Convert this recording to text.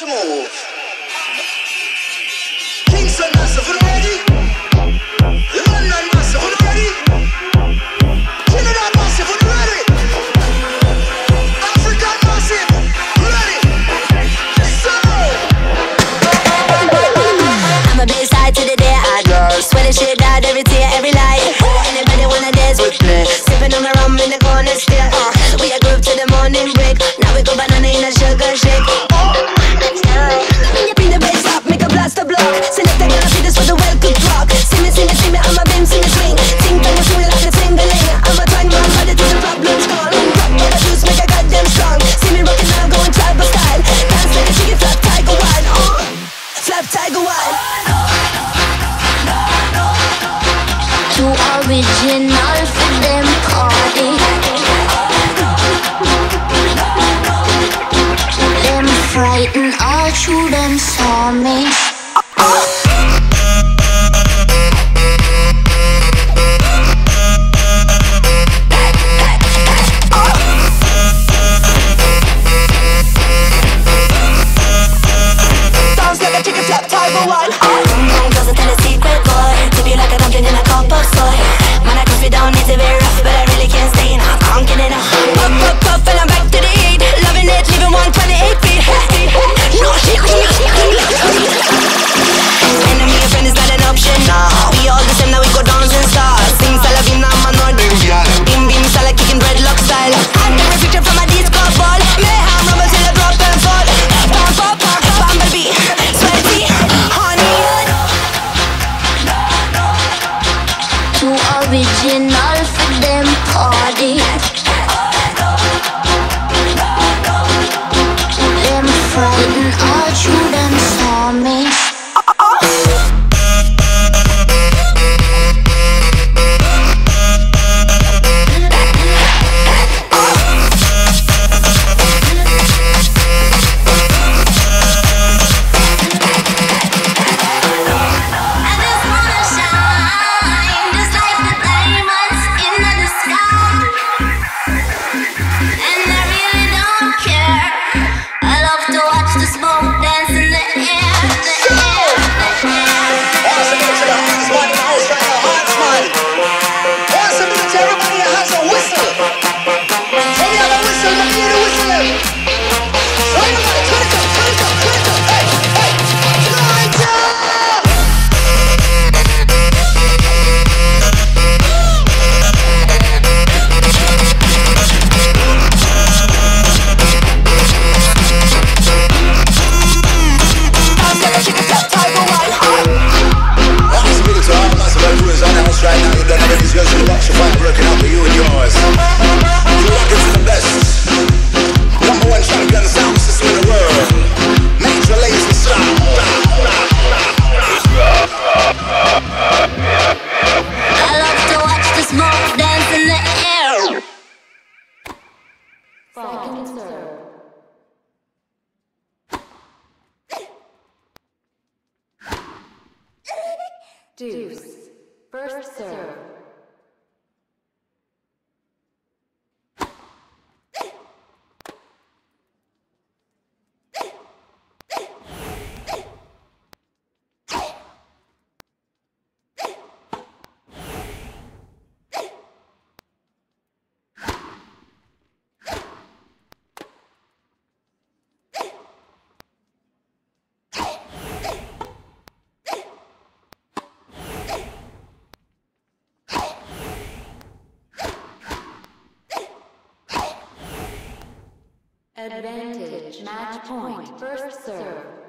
to move. Kingston massive, you ready? London massive, you ready? Trinidad massive, you ready? African massive, ready? So I'm a big side to the day I go. Swear the shit out every tear, every light. Anybody wanna dance with me? Sipping on the rum in the corner still. We a group to the morning break. Now we go banana in a sugar shake. Let's do it. Bring the bass up, make a blast the block. Select the girl, see this for the well-cooked rock. See me, I'm a beam, see me swing. Ting tang, swing like a tingling. I'm a twang, man, ready to the problems call. Rock by the juice, make a goddamn strong. See me rocking now, going tribal style. Dance like a chicken, flap tiger wine. Flap tiger wine. Too original for them party. Them frightened all through them saw me. Sounds like a chicken flap tiger wine. Doesn't tell a secret, boy. To be like a dumpling in a cup of soy. Man, I could be down, it's a very rough, but I really can't stay in. I'm getting up. Puff, puff, puff, and I'm back to the heat. Loving it, leaving 128 feet. No shit. Enemy of friend is not an option now. We all the same, now we go dancing stars. Sing Salavina, man, or Bim bim, Salah kicking dreadlock style. I'm the reflection from a disco ball. Mayhem, rumble till I drop and fall. Pump, pump, pump, bumblebee. Sweaty, honey. Too original for them party. Them frightened all through them saw me. Deuce, first serve. Advantage, match point, first serve.